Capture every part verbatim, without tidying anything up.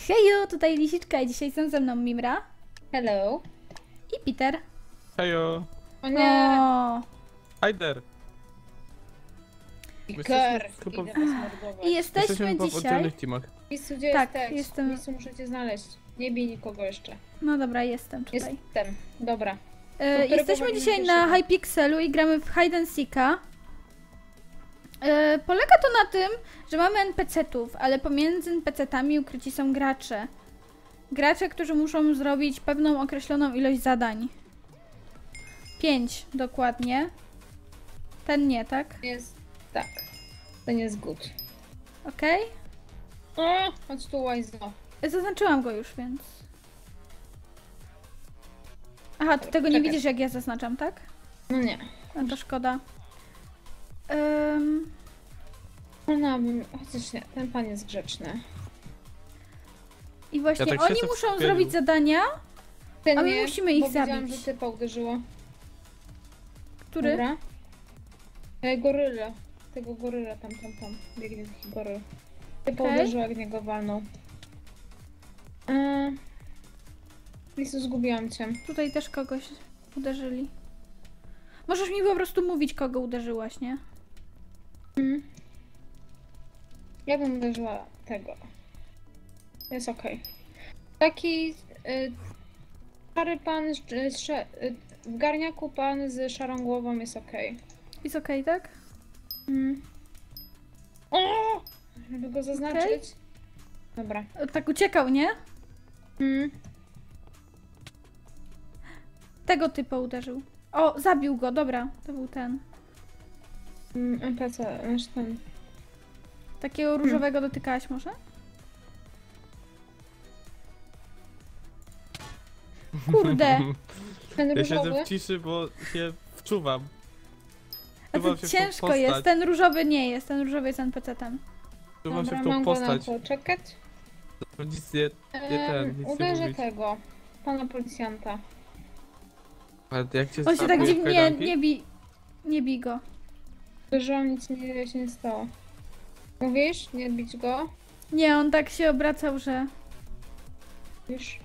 Hejo, tutaj Lisiczka i dzisiaj są ze mną Mimra. Hello. I Peter. Hejo. O nie. O. Hajder. Peter. Jesteśmy chyba- Idę was mordować. I jesteśmy Jesteśmy chyba w dzisiaj... oddzielnych teamach. Misu, gdzie Tak, jesteś? jestem- Misu, muszę cię znaleźć. Nie bij nikogo jeszcze. No dobra, jestem tutaj. Jestem. Dobra. E, którego jesteśmy wolimy dzisiaj pierwszego? na Hypixelu i gramy w Hide and Seeka. E, polega to na tym, że mamy en pe ce-tów, ale pomiędzy en pe ce-tami ukryci są gracze. Gracze, którzy muszą zrobić pewną określoną ilość zadań. Pięć dokładnie. Ten nie, tak? Jest... Tak. To nie jest good. Okej? O, chodź tu, łajzo. Zaznaczyłam go już, więc... Aha, ty tego nie Czekaj. widzisz, jak ja zaznaczam, tak? No nie. No to szkoda. Um, No, bym... Chociaż nie, ten pan jest grzeczny. I właśnie Ja tak oni siedzę w muszą skupieniu. zrobić zadania, Ten A my nie, musimy ich bo widziałam, zabić. że typa uderzyło. który... Dobra. E, goryla. Tego goryla tam, tam, tam. Biegnie taki goryl. Typa Okej. uderzyła, jak niego walnął. E... Lisu, zgubiłam cię. Tutaj też kogoś uderzyli. Możesz mi po prostu mówić, kogo uderzyłaś, nie? Mhm. Ja bym uderzyła tego. Jest okej. Taki y, szary pan, z- z, sze- y, w garniaku pan z szarą głową jest okej. Jest okej, tak? Mhm. O! Żeby go zaznaczyć. Dobra. E, Tak uciekał, nie? Mhm. Tego typa uderzył. O, zabił go, dobra. To był ten. Mm, en pe ce, znaczy ten. Takiego różowego dotykałaś może? Kurde. Ten Ja siedzę różowy. w ciszy, bo się wczuwam. A Wczuwam to się w tą ciężko postać. jest. Ten różowy nie jest. Ten różowy jest en pe ce-tem. Wczuwam się Dobra, w tą mam go na postać. to czekać. To nic nie, nie ten, Ehm, nic nie uderzę mówić. tego. Pana policjanta. Ale jak cię On się tak zablokuje w dziwnie... Nie, kajdanki? nie bij... Nie bij go. Uderzyłam, nic nie, się nie stało. Mówisz? Nie bić go? Nie, on tak się obracał, że... Już.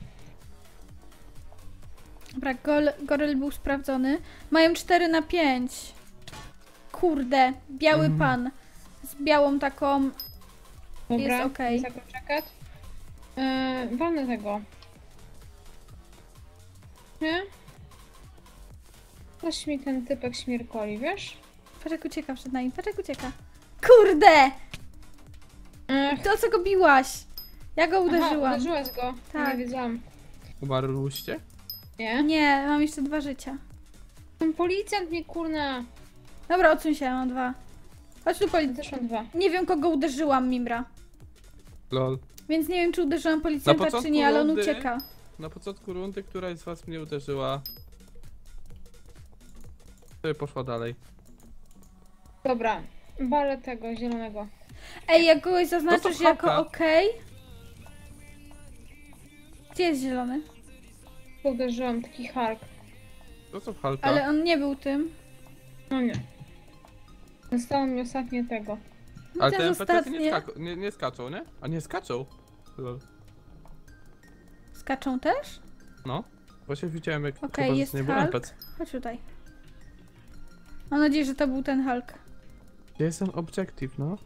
Dobra, gol, goryl był sprawdzony. Mają cztery na pięć. Kurde, biały Mm. pan. Z białą taką... Dobra, Jest okej. jest jako czekać. Eee, walnę tego. Nie? Coś mi ten typek śmierkoli, wiesz? Patrz jak ucieka przed nami, patrz jak ucieka. Kurde! Ech, To co go biłaś? Ja go aha, uderzyłam. uderzyłaś go. Tak. Nie wiedziałam. Umarłyście? Nie? Nie, mam jeszcze dwa życia. Ten policjant mnie kurna. Dobra, odsuń się, mam dwa. Chodź tu Ja poli... też mam dwa. Nie wiem kogo uderzyłam, Mimra. Lol. Więc nie wiem czy uderzyłam policjanta czy początku nie, ale on rundy- ucieka. Na początku rundy któraś z was mnie uderzyła. To poszła dalej. Dobra. Balę tego zielonego. Ej, jak kogoś zaznaczysz No to jako haka. okej. Gdzie jest zielony? Uderzyłam taki hark. To co Halka? Ale on nie był tym. No nie. Zostało mi ostatnie tego. No Ale to te jest en pe ce ostatnie. nie, skak nie, nie skaczą, nie? A nie skaczą? Lol. Skaczą też? No. Właśnie widziałem jak Okej, chyba jest nie był Hulk. en pe ce. Chodź tutaj. Mam nadzieję, że to był ten Hulk. Gdzie jest ten objective, no?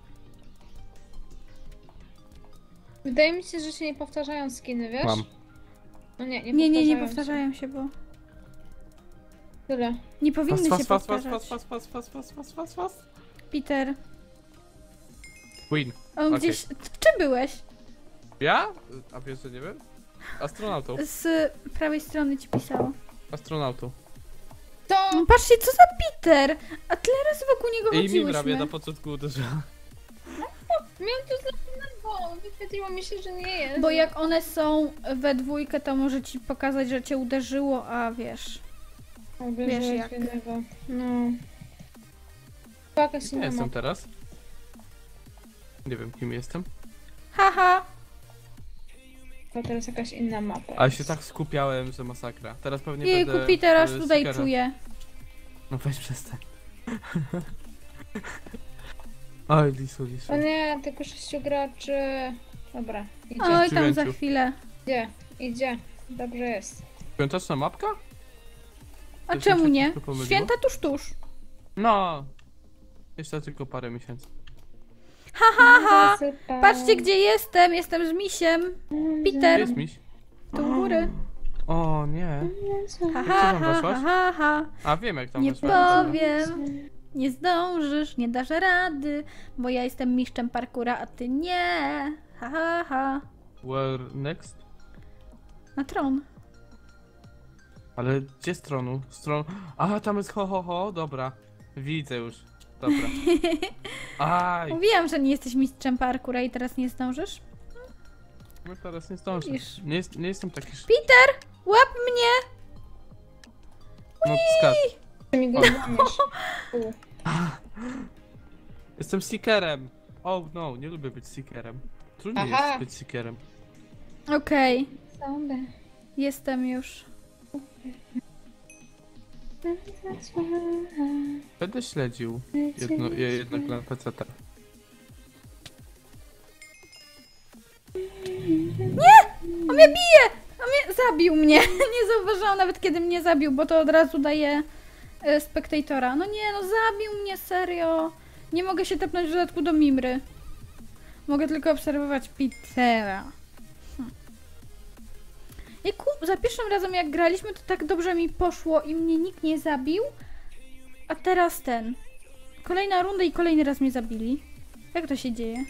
Wydaje mi się, że się nie powtarzają skiny, wiesz? Mam. No nie, nie Nie, nie, nie powtarzają powtarzają się, bo się. Tyle. nie powinny Fast, się fast, fast, fast, powtarzać. fast, fast, fast, fast, fast, fast, fast. Peter, Win. on Okej. gdzieś... Czym byłeś? Ja? A wiesz, że nie wiem? Astronautą. Z prawej strony ci pisało. Astronautą. To! No patrzcie, co za Peter! A tyle razy wokół niego I mi prawie chodziłyśmy. na początku uderzyła. Miałam to znacznego! Wyświetliło mi się, że nie jest. Bo jak one są we dwójkę, to może ci pokazać, że cię uderzyło, a wiesz... Wiesz jak. Jednego. No. Jakaś Gdzie inna jestem mapa. teraz? Nie wiem, kim jestem. Haha! To teraz jakaś inna mapa. Ale się tak skupiałem, że masakra. Teraz pewnie Jejku, będę... Peter aż y, tutaj stickera. czuję. No weź przestań. Oj, lisu, lisu. O nie, tylko sześciu graczy. Dobra, idzie. Oj, tam za dziewięciu. chwilę. Idzie, idzie. Dobrze jest. Piąteczna mapka? A To się czemu nie? wszystko pomyliło? Święta tuż, tuż. No. Jeszcze tylko parę miesięcy. Ha, ha, ha. Zasypał. Patrzcie, gdzie jestem. Jestem z misiem. Gdzie Peter. jest miś? Tu u góry. O nie. Ha, Jak ha, ty tam ha, weszłaś? ha, ha, ha. A wiem jak tam Nie weszła. powiem. Nie zdążysz, nie dasz rady, bo ja jestem mistrzem parkura, a ty nie. Ha, ha, ha. Where next? Na tron. Ale gdzie stronu? Stron... A, tam jest ho ho ho, dobra. Widzę już. Dobra. Aj! Mówiłam, że nie jesteś mistrzem parkura i teraz nie zdążysz. No teraz nie zdążę. Widzisz. Nie, jest, nie jestem taki sz... Peter, łap mnie! No skacz. Ty mi go łamiesz. U. Jestem seekerem. Oh no, nie lubię być seekerem. Trudniej Aha. jest być seekerem. Okej, Sądę. jestem już. Będę śledził jedno, je- jednak na P C T. On mnie bije! On mnie zabił mnie. Nie zauważyłam nawet kiedy mnie zabił, bo to od razu daje e, spektatora. No nie, no zabił mnie, serio. Nie mogę się tepnąć w dodatku do Mimry. Mogę tylko obserwować Petera. Hm. I ku, za pierwszym razem jak graliśmy, to tak dobrze mi poszło i mnie nikt nie zabił. A teraz ten. Kolejna runda i kolejny raz mnie zabili. Jak to się dzieje?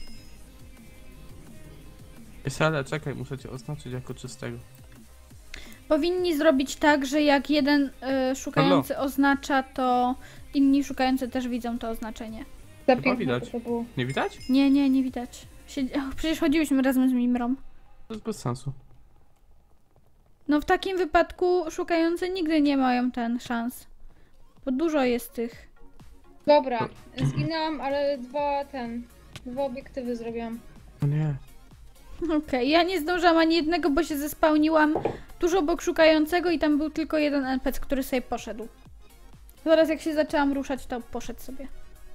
Ale czekaj, muszę cię oznaczyć jako czystego. Powinni zrobić tak, że jak jeden y, szukający oznacza, to inni szukający też widzą to oznaczenie. Za Chyba piękne widać. to było. Nie widać? Nie, nie, nie widać. Siedzi- Och, przecież chodziłyśmy razem z Mimrą. To jest bez sensu. No w takim wypadku szukający nigdy nie mają ten szans. Bo dużo jest tych. Dobra, zginęłam, ale dwa ten. Dwa obiektywy zrobiłam. O nie. Okej, ja nie zdążyłam ani jednego, bo się zespełniłam tuż obok szukającego i tam był tylko jeden N P C, który sobie poszedł. Zaraz jak się zaczęłam ruszać, to poszedł sobie.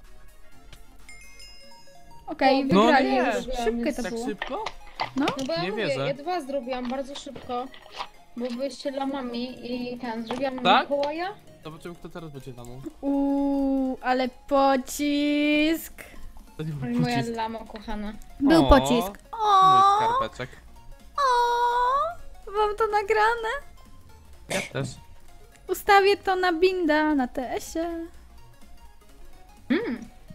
Okej, No wygrali nie. już. Szybkie to Tak było. szybko? No. No bo ja Nie mówię, wierzę. ja dwa zrobiłam bardzo szybko. Bo byliście lamami i ten, zrobiłam Tak? Mikołaja. Zobaczymy kto teraz będzie damą. Uuu, ale pocisk. To nie Oj, był moja pocisk. lama kochana. Był O, pocisk. Mój O, skarpeczek. o, mam to nagrane. Ja też. Ustawię to na binda, na T S-ie. Mm.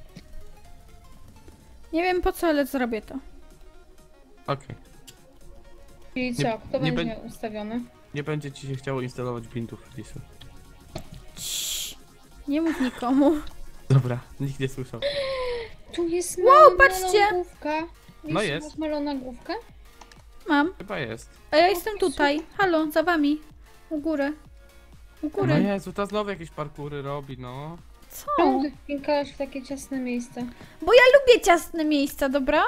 Nie wiem po co, ale zrobię to. Okej. Czyli Nie- co, kto nie będzie bę- ustawiony? Nie będzie ci się chciało instalować bintów, Lisu. Cii, nie mów nikomu. Dobra, nikt nie słyszał. Tu jest Wow, patrzcie! główka. No jest. Masz malona główkę? Mam. Chyba jest. A ja jestem tutaj. Halo, za wami. U góry. U No góry. Jezu, ta znowu jakieś parkury robi, no. Co? Czemu ty wpinkałaś w takie ciasne miejsce? Bo ja lubię ciasne miejsca, dobra?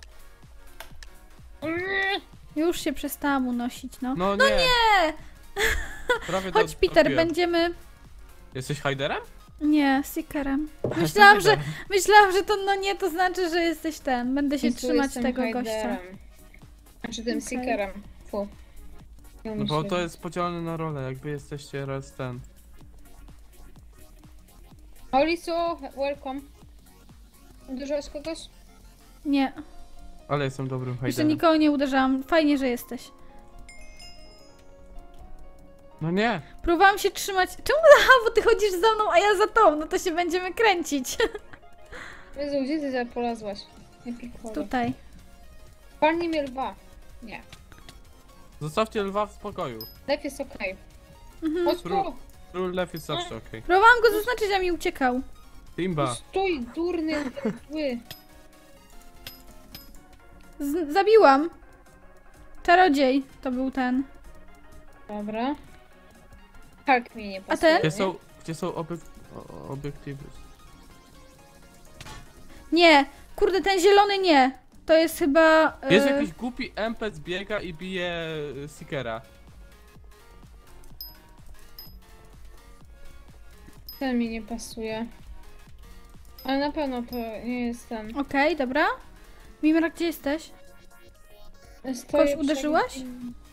Już się przestałam unosić, no. No nie. Nie! Prawie Chodź, do- Peter, dobiłem. będziemy... Jesteś Hyderem? Nie, Seekerem. Jestem Myślałam, że, Hyderem. myślałam, że to no nie, to znaczy, że jesteś ten. Będę się I tu trzymać jestem tego Hyderem. gościa. Znaczy tym Okej. Seekerem. Fu. Nie No bo umiem to się- jest podzielone na rolę, jakby jesteście raz ten. O, Lisu, welcome. Dużo jest kogoś? Nie, Ale jestem dobrym jeszcze Hyderem. nikogo nie uderzałam. Fajnie, że jesteś. No nie. Próbowałam się trzymać... Czemu? Aha, bo ty chodzisz za mną, a ja za tą. No to się będziemy kręcić. Jezu, gdzie ty za- polazłaś? Nie pikło. Tutaj. Palnie mnie lwa. Nie. Zostawcie lwa w spokoju. Lew jest okej. Mhm. O, stój! Król lew jest zawsze okej. Próbowałam go zaznaczyć, a mi uciekał. Timba. Stój, durny, zły. Z zabiłam. Czarodziej to był ten. Dobra. Tak mi nie A pasuje. ten? Gdzie są, gdzie są obiek o- obiektywy? Nie, kurde, ten zielony nie. To jest chyba... Jest e, jakiś głupi N P C biega i bije e, Seekera. Ten mi nie pasuje. Ale na pewno to nie jest ten. Okej, dobra. Mimra, gdzie jesteś? Stoję Kogoś uderzyłaś? przed-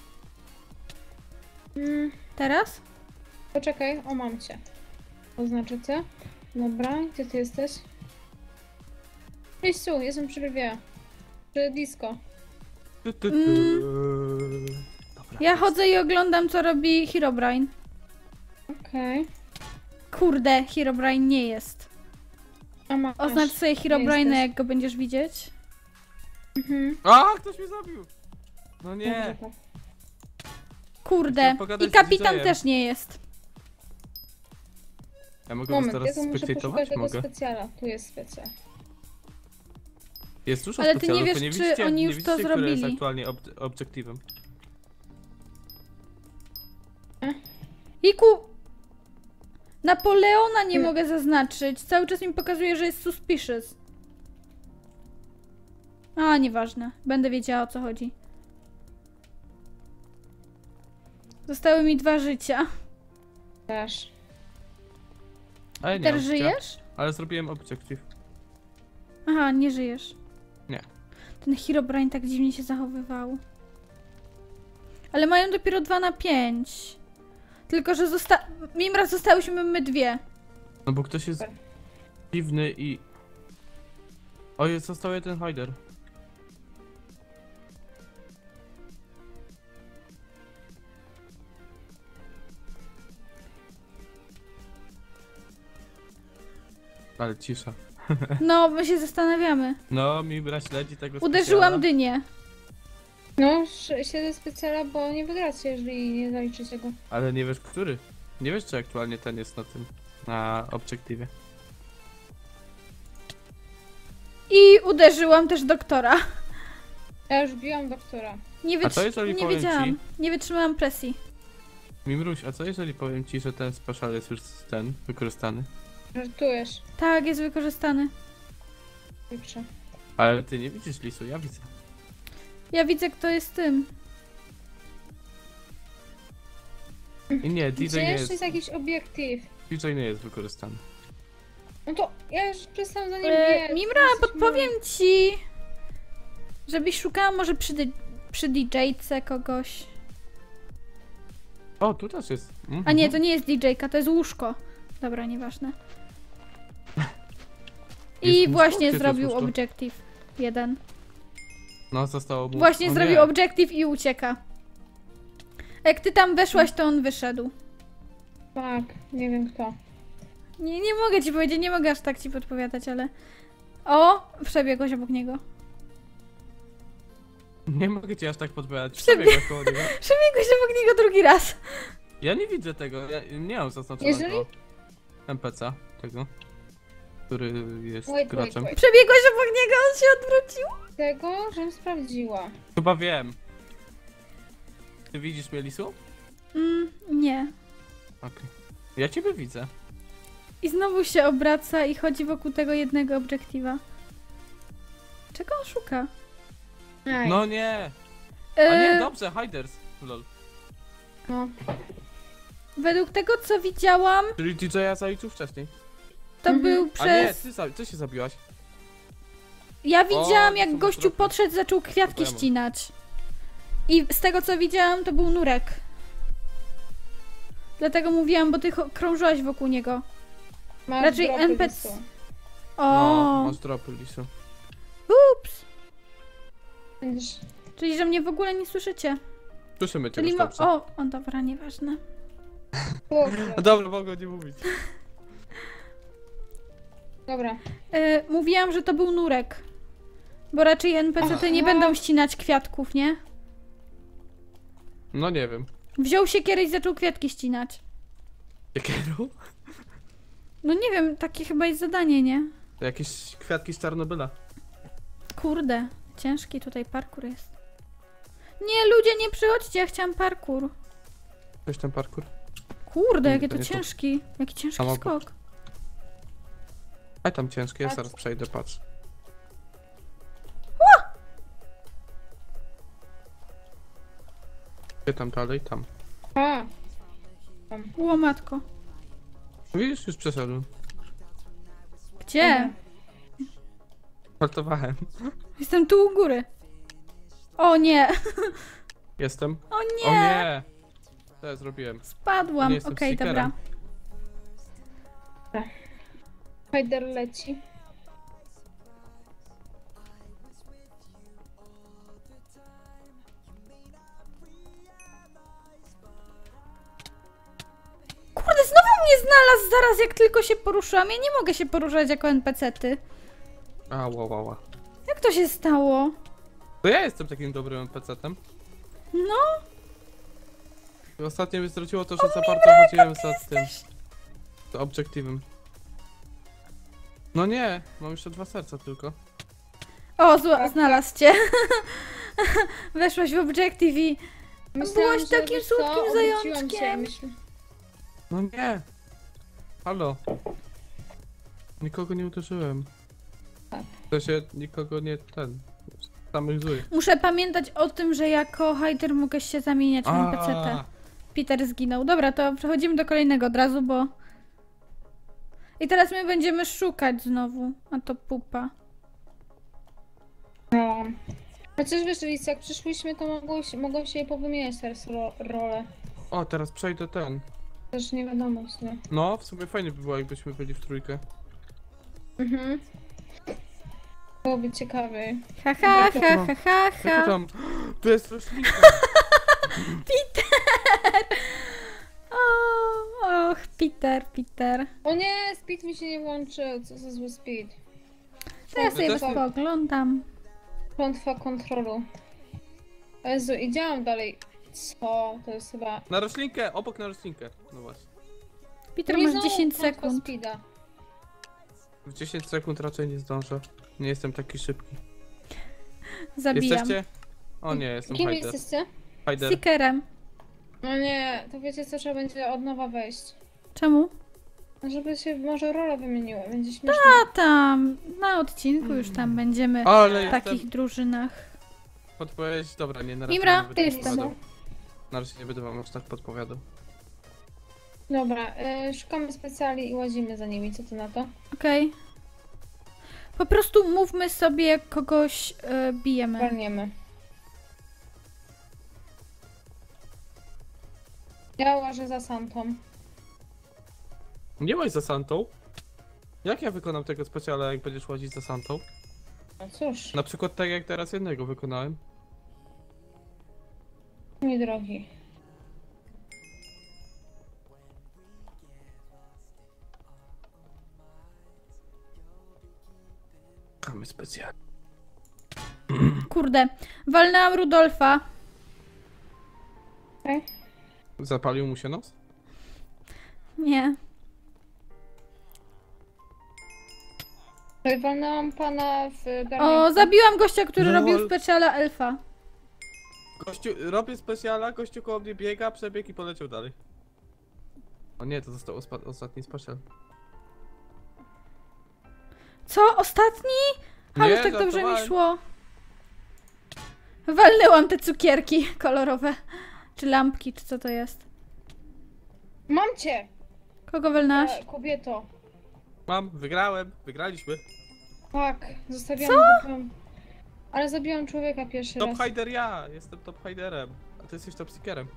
Mm, Teraz? poczekaj, o mam cię. Oznaczę cię. Dobra, gdzie ty jesteś? Liściu, jestem przy Riviera. Przy disco. Tu, tu, tu. Mm. Dobra, Ja jest. chodzę i oglądam, co robi Herobrine. Okej. Kurde, Herobrine nie jest. A masz. Oznacz sobie Herobrine, jesteś. jak go będziesz widzieć. Mhm. A, ktoś mnie zabił! No Dobrze, nie! tak. Kurde. Chciałem pogadać I z kapitan D J-em. też nie jest. Ja mogę was Moment, ja teraz tu muszę specjalizować? poszukać tego Mogę. specjala. Tu jest specjal. Jest dużo Ale ty nie specjalów, wiesz, to nie czy widzicie, oni nie już to widzicie, które jest zrobili. aktualnie ob obiektywem. Iku! Napoleona nie Nie. mogę zaznaczyć. Cały czas mi pokazuje, że jest suspicious. A, nieważne. Będę wiedziała, o co chodzi. Zostały mi dwa życia. Też. Ale nie Teraz mam życia. żyjesz? Ale zrobiłem objective. Aha, nie żyjesz. Nie. Ten Herobrine tak dziwnie się zachowywał. Ale mają dopiero dwa na pięć. Tylko, że zosta... Mimra zostałyśmy my dwie. No bo ktoś jest dziwny i... O, jest, został jeden hider. Ale cisza. No, my się zastanawiamy. No, mi bra śledzi tego Uderzyłam specjala. dynię. No, sz- siedzę specjala, bo nie wygracie, jeżeli nie zaliczycie go. Ale nie wiesz, który. Nie wiesz, czy aktualnie ten jest na tym, na obiektywie. I uderzyłam też doktora. Ja już biłam doktora. Nie, A co jeżeli nie powiem wiedziałam. ci- Nie wytrzymałam presji. Mimruś, a co jeżeli powiem ci, że ten special jest już ten, wykorzystany? Żartujesz. Tak, jest wykorzystany. Kurczę. Ale ty nie widzisz lisu, ja widzę. Ja widzę, kto jest tym. I nie, D J Gdzie nie jeszcze jest, jest jakiś obiektyw? D J nie jest wykorzystany. No to ja już przestałam za nim E, biec. Mimra, Jesteś podpowiem ci, żebyś szukała może przy, dy- przy D J-ce kogoś. O, tu też jest. Mhm. A nie, to nie jest D J-ka, to jest łóżko. Dobra, nieważne. I Jest łóżko? właśnie Gdzie to jest zrobił łóżko? objective. Jeden. No, zostało mu... Właśnie o, zrobił nie. objective i ucieka. Jak ty tam weszłaś, to on wyszedł. Tak, nie wiem kto. Nie, nie mogę ci powiedzieć, nie mogę aż tak ci podpowiadać, ale... O! Przebiegłeś obok niego. Nie mogę ci aż tak podpowiadać. Przebie- Przebiegłeś koło niego. Przebiegłeś obok niego drugi raz. Ja nie widzę tego, ja nie mam zaznaczonego Jeżeli- N P C tego, który jest Wait, wait, graczem. wait. Przebiegłeś obok niego, on się odwrócił. Tego, żebym sprawdziła. Chyba wiem. Ty widzisz mnie, lisu? Mm, nie. Okej. Ja ciebie widzę. I znowu się obraca i chodzi wokół tego jednego obiektywa. Czego on szuka? Aj, No nie! A E, nie, dobrze, hiders. Lol. no. według tego, co widziałam, Czyli D J-a zaliczył wcześniej. to Mhm. był A nie, przez... ty, za- ty się zabiłaś. Ja widziałam, to jak są gościu tropy. podszedł, zaczął kwiatki Problemu. ścinać. I z tego, co widziałam, to był nurek. Dlatego mówiłam, bo ty cho- krążyłaś wokół niego. Masz Raczej dropy N P C. listu. O, No, masz dropy, lisu. ups. Będziesz... Czyli, że mnie w ogóle nie słyszycie. Słyszymy cię Czyli już mo- dobrze. O, o, dobra, nieważne. No dobra, mogę nie mówić. Dobra. E, mówiłam, że to był nurek. Bo raczej N P C-ty nie Aha. będą ścinać kwiatków, nie? No nie wiem. Wziął się kiedyś i zaczął kwiatki ścinać. Jakieru? No nie wiem, takie chyba jest zadanie, nie? To jakieś kwiatki z Czarnobyla. Kurde, ciężki tutaj parkour jest. Nie, ludzie, nie przychodźcie, ja chciałam parkour. Coś ten parkour? Kurde, Nie, jakie to to nie to. ciężki. Jaki ciężki Samochód. skok. A tam ciężkie, ja A zaraz co? przejdę, patrz. Gdzie tam dalej? Tam. A, Ło, matko. Widzisz, już przeszedłem. Gdzie? Startowałem. Jestem tu u góry. O nie! Jestem. O O nie! nie! Co ja zrobiłem? Spadłam. Nie Okej, jestem dobra. seekerem. Spider leci. Kurde, znowu mnie znalazł zaraz jak tylko się poruszyłam. Ja nie mogę się poruszać jako en pe ce ty. A, wow, wow, wow. Jak to się stało? To ja jestem takim dobrym en pe ce tem. No, I ostatnio mnie zwróciło to, że za bardzo chodziłem za tym. Z obiektywem. No nie, mam jeszcze dwa serca tylko. o, zła, znalazł cię. Weszłaś w obiektyw i... Myślałam, Byłaś że takim wiesz co, słodkim obróciłam się i zajączkiem. myślę- No nie! Halo? Nikogo nie uderzyłem. Tak. To się nikogo nie ten. Samych złych. Muszę pamiętać o tym, że jako Hyder mogę się zamieniać w en pe ce te. A, Peter zginął. Dobra, to przechodzimy do kolejnego od razu, bo... I teraz my będziemy szukać znowu, a to pupa. No. Chociaż wiesz, Liz, jak przyszłyśmy, to mogą się, mogą się je powymieniać teraz ro, role. O, teraz przejdę ten. Też nie wiadomo, nie? No, w sumie fajnie by było, jakbyśmy byli w trójkę. Mhm. Byłoby ciekawiej. Ha, ha, ha, ha, ha, Jak ha. to tam? Tu jest roślinka! O, och, Peter, Peter. O nie, speed mi się nie włączył, co za zły speed. To ja sobie też nie- poglądam. Klątwa kontrolu. O Jezu, i działam dalej. Co? To jest chyba... Na roślinkę! Obok na roślinkę. No właśnie. Peter, Nie masz znowu dziesięć klątwa sekund. Speeda. W dziesięć sekund raczej nie zdążę. Nie jestem taki szybki. Zabijam. Jesteście? O nie, jestem Kim Hyder. jesteście? Hyder. Seekerem. No nie, to wiecie co, trzeba będzie od nowa wejść. Czemu? Żeby się może role wymieniły, będzie śmieszne. A tam, na odcinku już tam będziemy Ale w takich jestem... drużynach. Podpowiedź, dobra, nie, na razie Mimra, nie ty będę jesteś, podpowiadał. Na razie nie będę wam aż tak podpowiadał. Dobra, y, szukamy specjali i łazimy za nimi, co ty na to? Okej. Po prostu mówmy sobie, jak kogoś e, bijemy. Walniemy. Ja łażę za Santą. Nie łaź za Santą. Jak ja wykonam tego specjala, jak będziesz łazić za Santą? No cóż, Na przykład tak jak teraz jednego wykonałem. mój drogi. Mamy specjal. Kurde, walnęłam Rudolfa. Okay. Zapalił mu się nos? Nie. Walnęłam pana w O, garniaku. zabiłam gościa, który No, robił ale- specjala elfa. Gościu, robię specjala, gościu koło mnie biega, przebiegł i poleciał dalej. O nie, to został ospa- ostatni specjal. Co? Ostatni? Ale Nie, tak dobrze mi żartowałem. szło. Walnęłam te cukierki kolorowe. Czy lampki, czy co to jest? Mam cię! Kogo walnałaś? E, kobieto. Mam, wygrałem, wygraliśmy. Tak, zostawiłam go tam. Ale zabiłam człowieka pierwszy Top raz. Hider ja, jestem top Hiderem. A ty jesteś top Seekerem.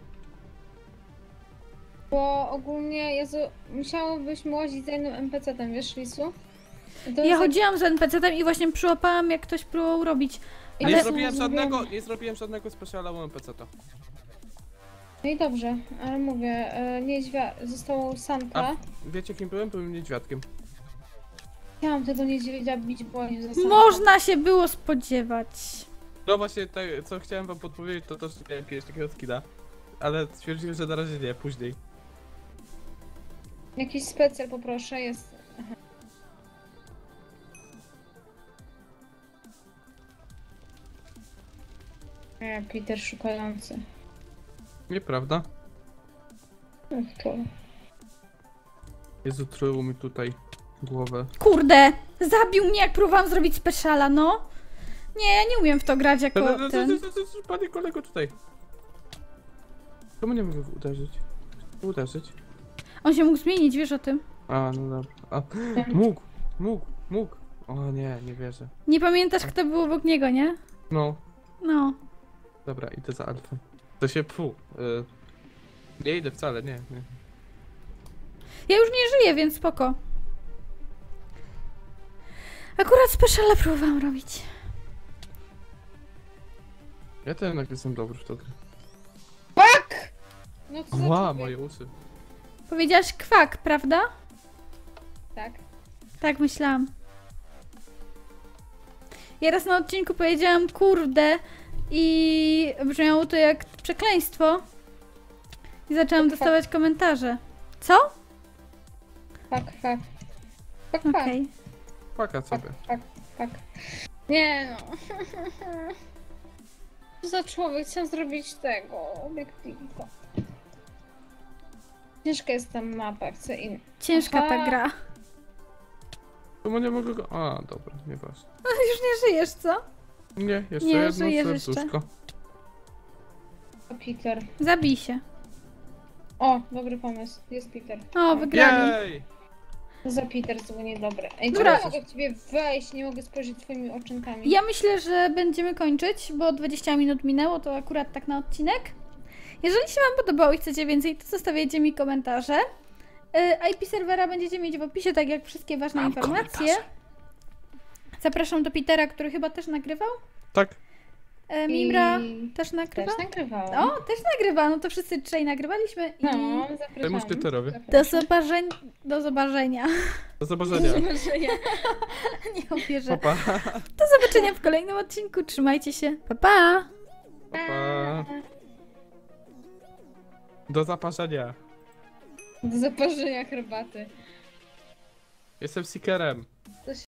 Bo ogólnie, Jezu, musiałobyśmy łazić za jednym en pe ce tem, wiesz, Lisu? I to Ja jest chodziłam z en pe ce tem i właśnie przyłapałam, jak ktoś próbował robić. I Nie Ale- zrobiłem żadnego, zrobiłem- nie zrobiłem żadnego specjala u en pe ce to. No i dobrze, ale mówię, e, niedźwia... zostało A Santa. wiecie kim byłem? Byłem niedźwiadkiem. Chciałam tego niedźwiedzia bić, bo nie za Santa. Można się było spodziewać. No właśnie, te, co chciałem wam podpowiedzieć, to to, że miałem kiedyś takiego skina. Ale stwierdziłem, że na razie nie, później. Jakiś specjal poproszę, jest... Aha. Nie, Peter szukający. Nieprawda? Ach, to... Jezu, truło mi tutaj głowę. Kurde, zabił mnie, jak próbowałam zrobić speciala, no. Nie, ja nie umiem w to grać jako ten. Panie kolego, tutaj. Czemu nie mogę uderzyć? Uderzyć? On się mógł zmienić, wiesz o tym? A, no dobra. A, mógł, mógł, mógł. O nie, nie wierzę. Nie pamiętasz, kto był obok niego, nie? No, No. Dobra, idę za alfą. To się, fu. Y... Nie idę wcale, nie, nie. Ja już nie żyję, więc spoko. Akurat speciala próbowałam robić. Ja też jednak jestem dobry w to. Fuck! No co za Ła, człowiek? moje uszy. Powiedziałaś kwak, prawda? Tak. Tak myślałam. Ja raz na odcinku powiedziałam kurde i brzmiało to jak przekleństwo. I zaczęłam Fuck, dostawać komentarze. Co? Fuck, fuck. Fuck, fuck. Okej. Płaka Fuck, sobie. fuck, fuck. Nie no. Co za człowiek chciał zrobić tego obiektywa. Ciężka jest ta mapa, chcę in. Ciężka ta Aha. gra. Czemu nie mogę go... A, dobra, nieważne. Już nie żyjesz, co? Nie, jeszcze Nie, jedno żyjesz jeszcze. serduszko. O, Peter. Zabij się. O, dobry pomysł. Jest Peter. O, wygrali. Jej! Za Peter to było niedobre. Ej, Dobra. czemu nie mogę w ciebie wejść? Nie mogę spojrzeć twoimi oczynkami. Ja myślę, że będziemy kończyć, bo dwadzieścia minut minęło, to akurat tak na odcinek. Jeżeli się wam podobało i chcecie więcej, to zostawiajcie mi komentarze. Y, I P serwera będziecie mieć w opisie, tak jak wszystkie ważne Mam informacje. komentarze. Zapraszam do Petera, który chyba też nagrywał. Tak. E, Mimra I... też nagrywa. Też nagrywałam. O, też nagrywa, no to wszyscy trzej nagrywaliśmy i No, Temu zapraszam. Peterowi. do zobaczenia. Do zobaczenia. Do zobaczenia. zobaczenia. Nie uwierzę. Pa, pa. Do zobaczenia w kolejnym odcinku. Trzymajcie się. Pa, pa! Pa, pa. Do zaparzenia. Do zaparzenia herbaty. Jestem seekerem. To się